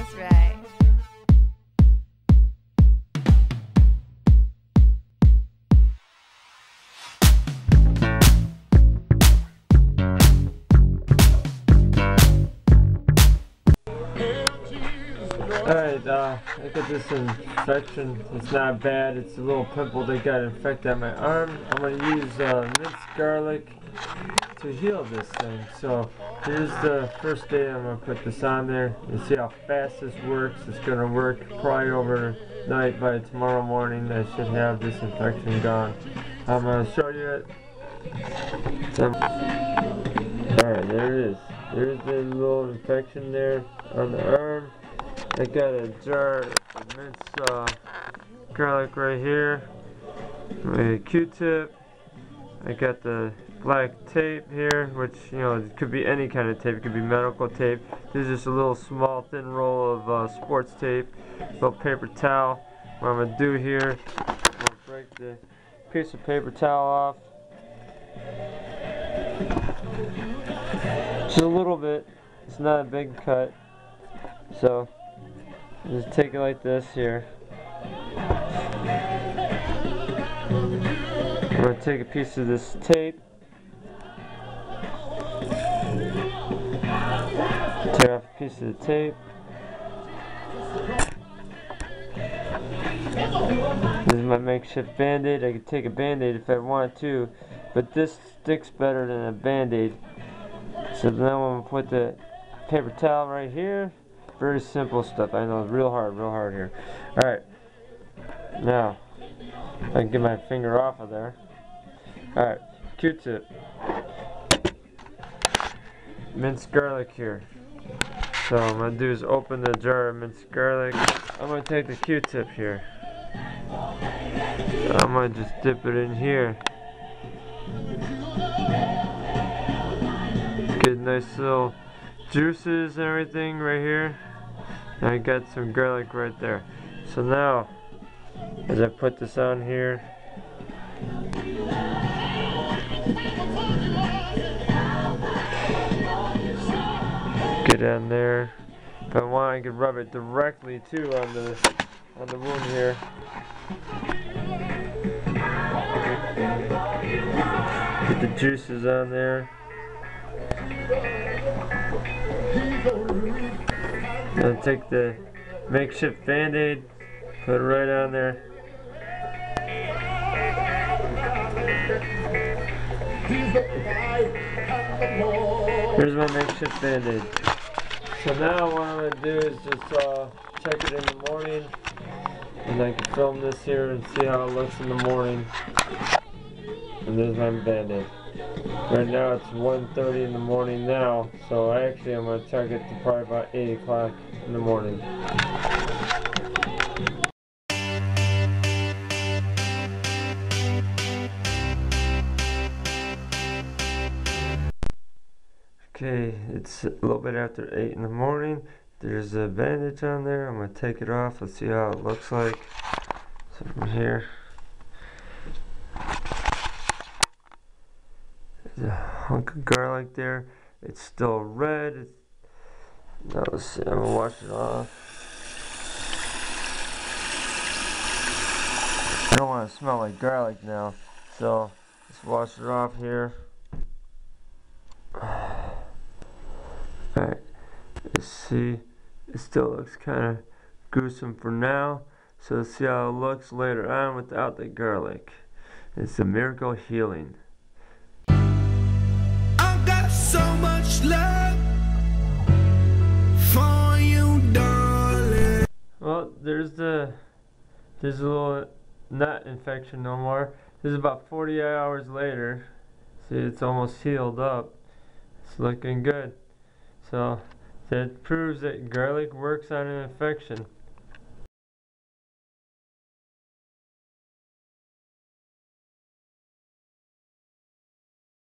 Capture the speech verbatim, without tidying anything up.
That's right. Alright, uh, I got this infection. It's not bad. It's a little pimple that got infected on my arm. I'm going to use uh, minced garlic to heal this thing. So here's the first day I'm going to put this on there. You see how fast this works. It's going to work probably overnight. By tomorrow morning I should have this infection gone. I'm going to show you it. Alright, there it is. There's the little infection there on the arm. I got a jar of minced uh, garlic right here, a Q-tip. I got the black tape here, which, you know, it could be any kind of tape. It could be medical tape. This is just a little small thin roll of uh, sports tape, a little paper towel. What I'm going to do here, I'm going to break the piece of paper towel off. Just a little bit. It's not a big cut. So just take it like this here. I'm going to take a piece of this tape, tear off a piece of the tape. This is my makeshift band-aid. I could take a band-aid if I wanted to, but this sticks better than a band-aid. So now I'm going to put the paper towel right here. Very simple stuff. I know it's real hard, real hard here. Alright. Now, I can get my finger off of there. Alright. Q-tip. Minced garlic here. So what I'm going to do is open the jar of minced garlic. I'm going to take the Q-tip here. I'm going to just dip it in here. Get nice little juices and everything right here. And I got some garlic right there. So now, as I put this on here, get on there. If I want, I can rub it directly too on the on the wound here. Get the juices on there. I'll take the makeshift band-aid, put it right on there. Here's my makeshift band-aid. So now what I'm going to do is just uh, check it in the morning, and I can film this here and see how it looks in the morning. And there's my band-aid. Right now it's one thirty in the morning now, so actually I'm going to target to probably about eight o'clock in the morning. Okay, it's a little bit after eight in the morning. There's a bandage on there. I'm going to take it off. Let's see how it looks like. So from here, there's a hunk of garlic there. It's still red. It's, now let's see, I'm going to wash it off. I don't want to smell like garlic now, so let's wash it off here. Alright, let's see, it still looks kind of gruesome for now, so let's see how it looks later on without the garlic. It's a miracle healing. I've got so much love for you, darling. Well, there's the, there's a little nut infection no more. This is about forty hours later. See, it's almost healed up. It's looking good. So that proves that garlic works on an infection.